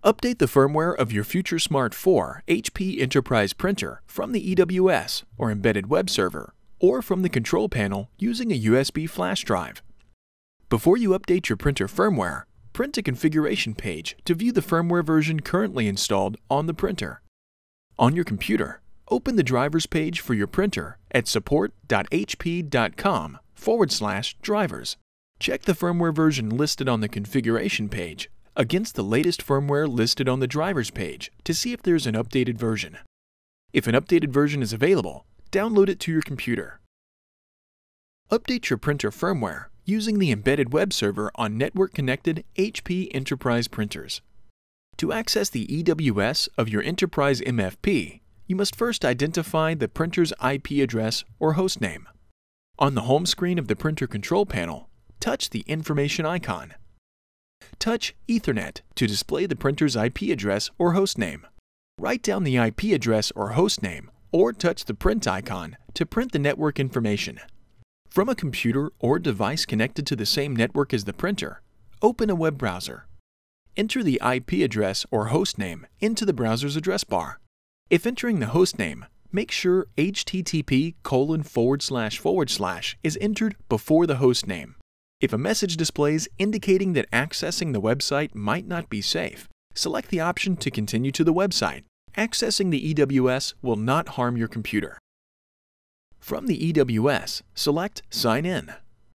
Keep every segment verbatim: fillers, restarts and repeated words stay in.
Update the firmware of your FutureSmart four H P Enterprise printer from the E W S or embedded web server, or from the control panel using a U S B flash drive. Before you update your printer firmware, print a configuration page to view the firmware version currently installed on the printer. On your computer, open the drivers page for your printer at support.hp.com forward slash drivers. Check the firmware version listed on the configuration page against the latest firmware listed on the drivers page to see if there's an updated version. If an updated version is available, download it to your computer. Update your printer firmware using the embedded web server on network-connected H P Enterprise printers. To access the E W S of your Enterprise M F P, you must first identify the printer's I P address or hostname. On the home screen of the printer control panel, touch the information icon. Touch Ethernet to display the printer's I P address or hostname. Write down the I P address or hostname, or touch the print icon to print the network information. From a computer or device connected to the same network as the printer, open a web browser. Enter the I P address or hostname into the browser's address bar. If entering the hostname, make sure H T T P colon forward slash forward slash is entered before the hostname. If a message displays indicating that accessing the website might not be safe, select the option to continue to the website. Accessing the E W S will not harm your computer. From the E W S, select Sign In.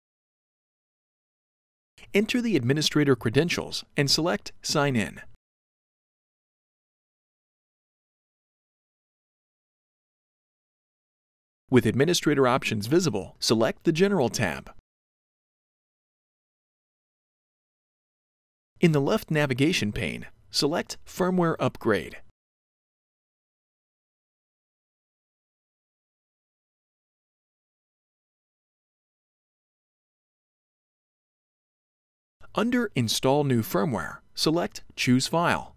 Enter the administrator credentials and select Sign In. With administrator options visible, select the General tab. In the left navigation pane, select Firmware Upgrade. Under Install New Firmware, select Choose File.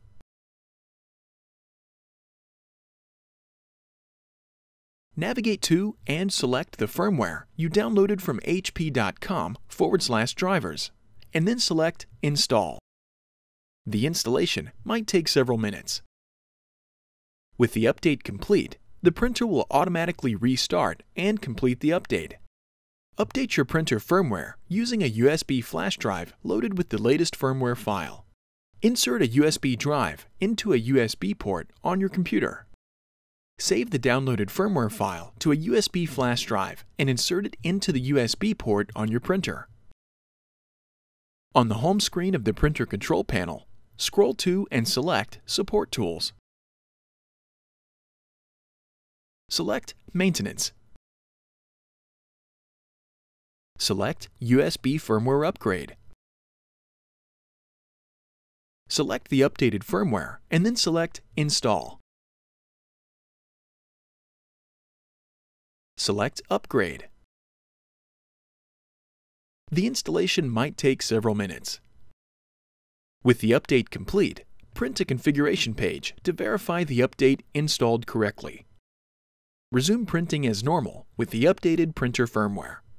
Navigate to and select the firmware you downloaded from hp.com forward slash drivers, and then select Install. The installation might take several minutes. With the update complete, the printer will automatically restart and complete the update. Update your printer firmware using a U S B flash drive loaded with the latest firmware file. Insert a U S B drive into a U S B port on your computer. Save the downloaded firmware file to a U S B flash drive and insert it into the U S B port on your printer. On the home screen of the printer control panel, scroll to and select Support Tools. Select Maintenance. Select U S B Firmware Upgrade. Select the updated firmware and then select Install. Select Upgrade. The installation might take several minutes. With the update complete, print a configuration page to verify the update installed correctly. Resume printing as normal with the updated printer firmware.